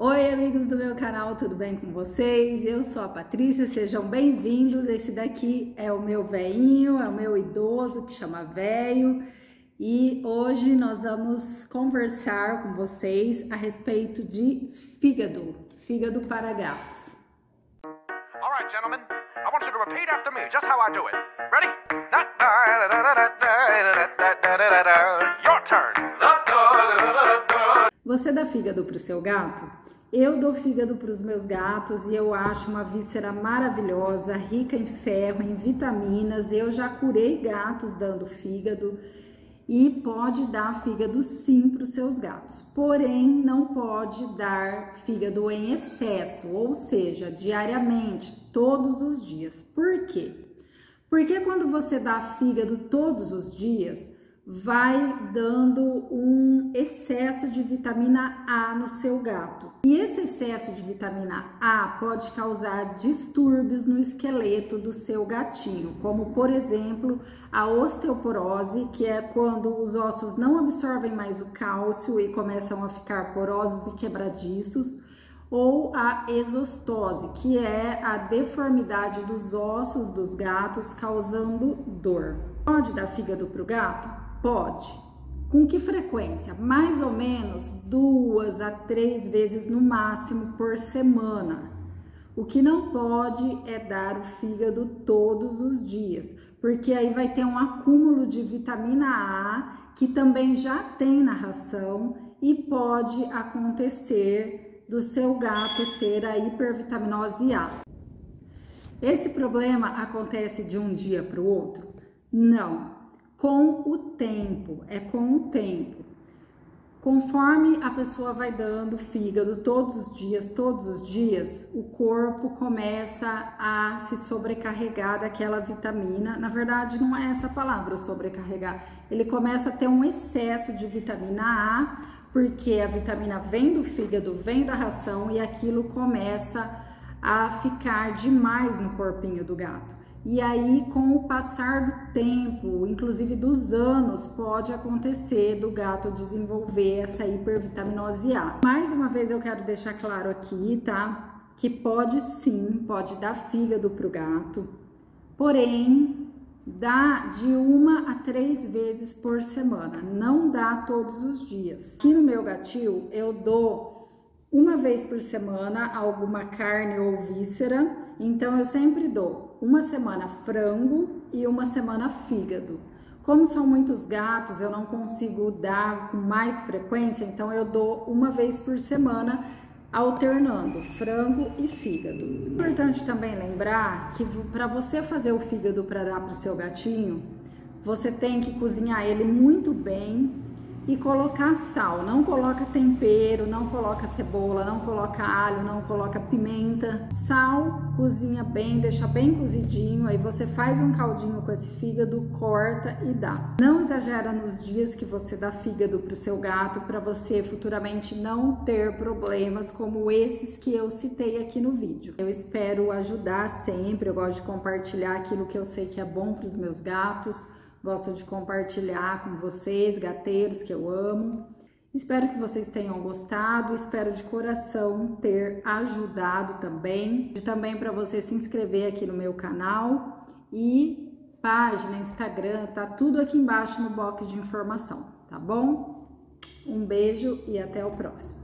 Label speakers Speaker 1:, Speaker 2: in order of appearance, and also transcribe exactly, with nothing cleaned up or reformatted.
Speaker 1: Oi, amigos do meu canal, tudo bem com vocês? Eu sou a Patrícia, sejam bem-vindos. Esse daqui é o meu veinho, é o meu idoso que chama Véio. E hoje nós vamos conversar com vocês a respeito de fígado, fígado para gatos.
Speaker 2: All right, gentlemen, I want you to repeat after me, just how I do it. Ready? Your turn.
Speaker 1: Você dá fígado para o seu gato? Eu dou fígado para os meus gatos e eu acho uma víscera maravilhosa, rica em ferro, em vitaminas. Eu já curei gatos dando fígado e pode dar fígado sim para os seus gatos. Porém, não pode dar fígado em excesso, ou seja, diariamente, todos os dias. Por quê? Porque quando você dá fígado todos os dias, vai dando um excesso de vitamina A no seu gato. E esse excesso de vitamina A pode causar distúrbios no esqueleto do seu gatinho, como por exemplo a osteoporose, que é quando os ossos não absorvem mais o cálcio e começam a ficar porosos e quebradiços, ou a exostose, que é a deformidade dos ossos dos gatos causando dor. Pode dar fígado para o gato? Pode. Com que frequência? Mais ou menos duas a três vezes no máximo por semana. O que não pode é dar o fígado todos os dias, porque aí vai ter um acúmulo de vitamina A, que também já tem na ração, e pode acontecer do seu gato ter a hipervitaminose A. Esse problema acontece de um dia para o outro? Não. Com o tempo, é com o tempo. Conforme a pessoa vai dando fígado todos os dias, todos os dias, o corpo começa a se sobrecarregar daquela vitamina. Na verdade, não é essa palavra, sobrecarregar. Ele começa a ter um excesso de vitamina A, porque a vitamina vem do fígado, vem da ração e aquilo começa a ficar demais no corpinho do gato. E aí, com o passar do tempo, inclusive dos anos, pode acontecer do gato desenvolver essa hipervitaminose A. Mais uma vez eu quero deixar claro aqui, tá? Que pode sim, pode dar fígado para o gato, porém, dá de uma a três vezes por semana, não dá todos os dias. Aqui no meu gatil, eu dou uma vez por semana alguma carne ou víscera, então eu sempre dou uma semana frango e uma semana fígado. Como são muitos gatos, eu não consigo dar com mais frequência, então eu dou uma vez por semana, alternando frango e fígado. Importante também lembrar que para você fazer o fígado para dar para o seu gatinho, você tem que cozinhar ele muito bem e colocar sal. Não coloca tempero, não coloca cebola, não coloca alho, não coloca pimenta. Sal, cozinha bem, deixa bem cozidinho, aí você faz um caldinho com esse fígado, corta e dá. Não exagera nos dias que você dá fígado para o seu gato, para você futuramente não ter problemas como esses que eu citei aqui no vídeo. Eu espero ajudar sempre, eu gosto de compartilhar aquilo que eu sei que é bom para os meus gatos. Gosto de compartilhar com vocês, gateiros que eu amo. Espero que vocês tenham gostado, espero de coração ter ajudado também. E também para você se inscrever aqui no meu canal e página, Instagram, tá tudo aqui embaixo no box de informação, tá bom? Um beijo e até o próximo.